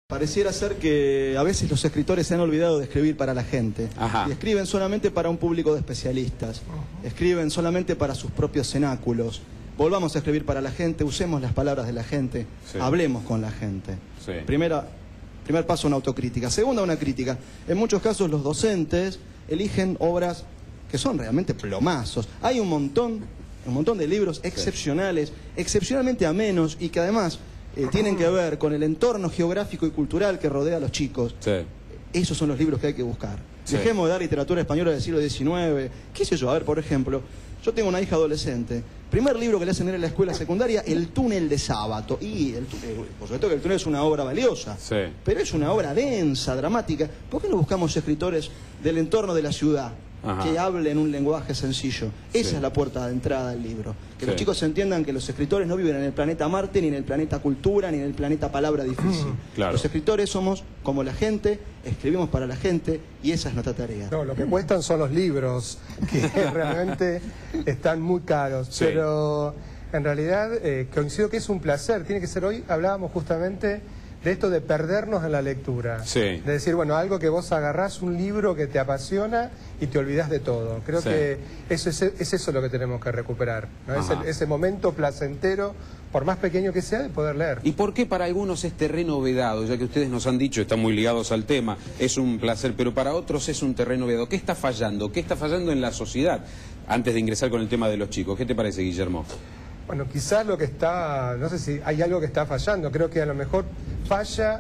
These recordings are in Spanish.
Pareciera ser que a veces los escritores se han olvidado de escribir para la gente. Ajá. Y escriben solamente para un público de especialistas. Escriben solamente para sus propios cenáculos. Volvamos a escribir para la gente, usemos las palabras de la gente, sí. Hablemos con la gente. Sí. Primer paso, una autocrítica. Segunda, una crítica. En muchos casos los docentes eligen obras que son realmente plomazos. Hay un montón de libros excepcionales, excepcionalmente amenos y que además tienen que ver con el entorno geográfico y cultural que rodea a los chicos. Sí. Esos son los libros que hay que buscar. Sí. Dejemos de dar literatura española del siglo XIX. ¿Qué sé yo? A ver, por ejemplo, yo tengo una hija adolescente. Primer libro que le hacen leer en la escuela secundaria, El túnel de Sábato. Y por supuesto que El túnel es una obra valiosa, Sí. pero es una obra densa, dramática. ¿Por qué no buscamos escritores del entorno de la ciudad? Ajá. Que hablen un lenguaje sencillo? Esa Sí. es la puerta de entrada del libro. Que Sí. los chicos entiendan que los escritores no viven en el planeta Marte, ni en el planeta Cultura, ni en el planeta Palabra Difícil. Claro. Los escritores somos como la gente, escribimos para la gente y esa es nuestra tarea. No, lo que cuestan son los libros, que realmente están muy caros. Sí. Pero en realidad coincido que es un placer. Tiene que ser hoy, hablábamos justamente de esto de perdernos en la lectura. Sí. De decir, bueno, algo que vos agarrás un libro que te apasiona y te olvidás de todo. Creo Sí. que es eso lo que tenemos que recuperar, ¿no? Ese momento placentero, por más pequeño que sea, de poder leer. ¿Y por qué para algunos es terreno vedado? Ya que ustedes nos han dicho, están muy ligados al tema, es un placer, pero para otros es un terreno vedado. ¿Qué está fallando? ¿Qué está fallando en la sociedad? Antes de ingresar con el tema de los chicos, ¿qué te parece, Guillermo? Bueno, quizás lo que está, no sé si hay algo que está fallando, creo que a lo mejor falla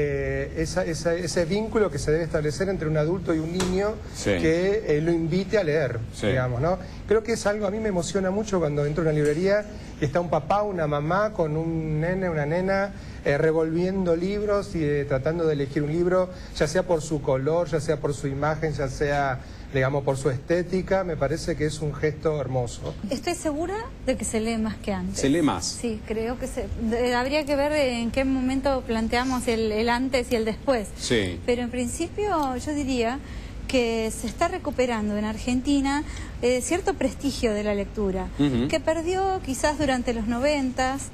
ese vínculo que se debe establecer entre un adulto y un niño, Sí. que lo invite a leer, Sí. digamos, ¿no? Creo que es algo, a mí me emociona mucho cuando entro a una librería y está un papá, una mamá con un nene, una nena, revolviendo libros y tratando de elegir un libro, ya sea por su color, ya sea por su imagen, ya sea, digamos, por su estética. Me parece que es un gesto hermoso. Estoy segura de que se lee más que antes. ¿Se lee más? Sí, creo que habría que ver en qué momento planteamos el antes y el después. Sí. Pero en principio yo diría que se está recuperando en Argentina cierto prestigio de la lectura, que perdió quizás durante los 90s,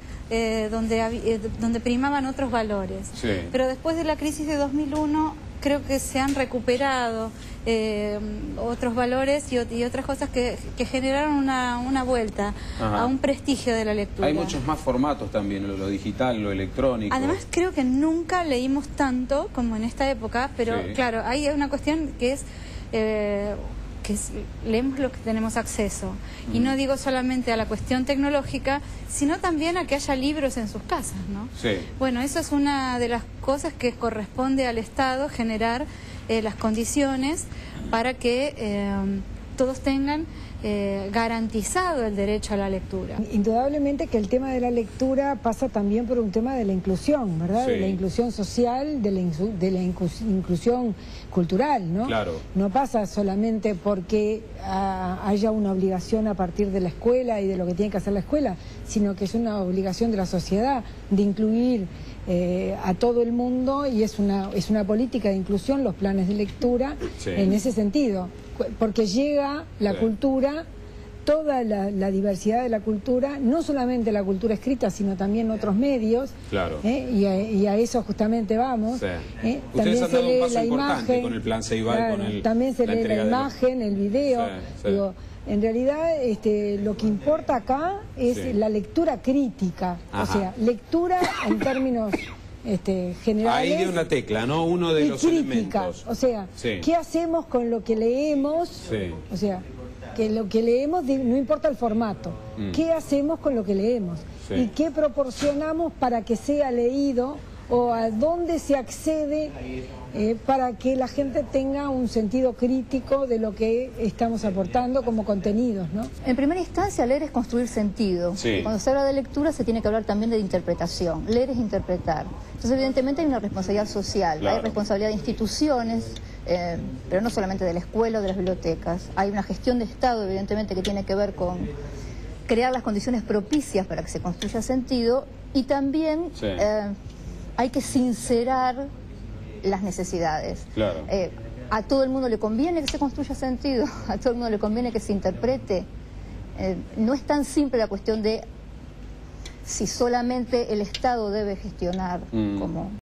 donde primaban otros valores. Sí. Pero después de la crisis de 2001 creo que se han recuperado otros valores y otras cosas que generaron una vuelta Ajá. a un prestigio de la lectura. Hay muchos más formatos también, lo digital, lo electrónico. Además creo que nunca leímos tanto como en esta época, pero Sí. claro, hay una cuestión que es leemos lo que tenemos acceso. Y no digo solamente a la cuestión tecnológica, sino también a que haya libros en sus casas, ¿no? Sí. Bueno, eso es una de las cosas que corresponde al Estado, generar las condiciones para que todos tengan garantizado el derecho a la lectura. Indudablemente que el tema de la lectura pasa también por un tema de la inclusión, ¿verdad? Sí. De la inclusión social, de la inclusión cultural, ¿no? Claro. No pasa solamente porque haya una obligación a partir de la escuela y de lo que tiene que hacer la escuela, sino que es una obligación de la sociedad de incluir a todo el mundo, y es una política de inclusión, los planes de lectura, Sí. en ese sentido, porque llega la Sí. cultura, toda la diversidad de la cultura, no solamente la cultura escrita, sino también otros medios, Claro. y a eso justamente vamos. Sí. También Ustedes han se dado un lee paso la importante imagen, con el plan Ceibal, claro, con también se la lee la entrega de los- imagen, el video. Sí, sí. Digo, en realidad lo que importa acá es Sí. la lectura crítica, Ajá. o sea, lectura en términos generales. Ahí de una tecla, ¿no? Uno de y los crítica, elementos. o sea, Sí. ¿qué hacemos con lo que leemos? Sí. O sea, que lo que leemos, no importa el formato, ¿qué hacemos con lo que leemos? Sí. ¿Y qué proporcionamos para que sea leído, o a dónde se accede para que la gente tenga un sentido crítico de lo que estamos aportando como contenidos, ¿no? En primera instancia, leer es construir sentido. Sí. Cuando se habla de lectura, se tiene que hablar también de interpretación. Leer es interpretar. Entonces, evidentemente, hay una responsabilidad social, Claro. hay responsabilidad de instituciones, pero no solamente de la escuela o de las bibliotecas. Hay una gestión de Estado, evidentemente, que tiene que ver con crear las condiciones propicias para que se construya sentido, y también Sí. hay que sincerar las necesidades. Claro. A todo el mundo le conviene que se construya sentido, a todo el mundo le conviene que se interprete. No es tan simple la cuestión de si solamente el Estado debe gestionar como